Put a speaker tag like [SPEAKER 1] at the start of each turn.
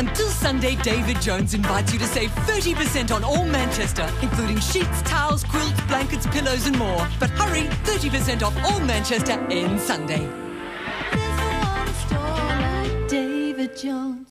[SPEAKER 1] Until Sunday, David Jones invites you to save 30% on all Manchester, including sheets, towels, quilts, blankets, pillows and more. But hurry, 30% off all Manchester ends Sunday. David Jones.